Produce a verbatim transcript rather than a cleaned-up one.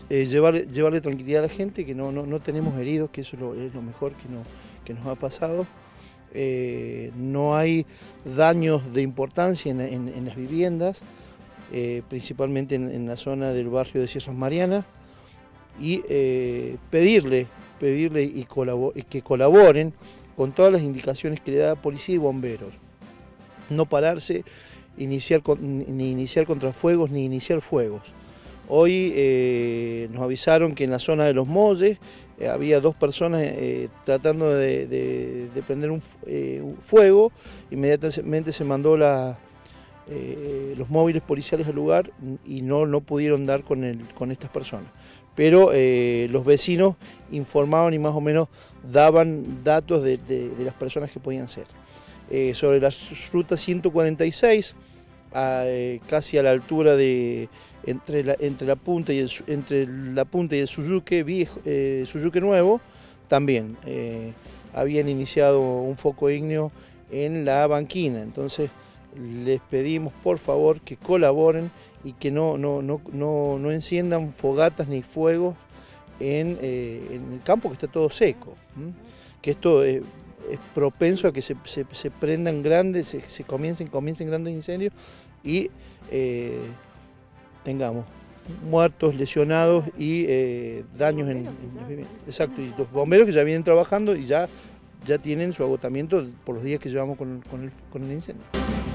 eh, llevar, llevarle tranquilidad a la gente, que no, no, no tenemos heridos, que eso es lo, es lo mejor que, no, que nos ha pasado. Eh, no hay daños de importancia en, en, en las viviendas, eh, principalmente en, en la zona del barrio de Sierras Marianas, y eh, pedirle, pedirle y colabor, que colaboren con todas las indicaciones que le da policía y bomberos. No pararse, iniciar, ni iniciar contrafuegos, ni iniciar fuegos. Hoy eh, nos avisaron que en la zona de Los Molles eh, había dos personas eh, tratando de, de, de prender un, eh, un fuego. Inmediatamente se mandó la, eh, los móviles policiales al lugar y no, no pudieron dar con, el, con estas personas. Pero eh, los vecinos informaban y más o menos daban datos de, de, de las personas que podían ser. Eh, sobre la ruta ciento cuarenta y seis, a, eh, casi a la altura de entre la, entre la punta y el entre la punta y el Suyuque viejo, eh, Suyuque nuevo, también eh, habían iniciado un foco ígneo en la banquina. Entonces les pedimos por favor que colaboren y que no, no, no, no, no enciendan fogatas ni fuegos en, eh, en el campo, que está todo seco, ¿m? Que esto eh, es propenso a que se, se, se prendan grandes, se, se comiencen, comiencen grandes incendios y eh, tengamos muertos, lesionados y eh, daños en, en las viviendas. Exacto, y los bomberos que ya vienen trabajando y ya, ya tienen su agotamiento por los días que llevamos con, con, el, con el incendio.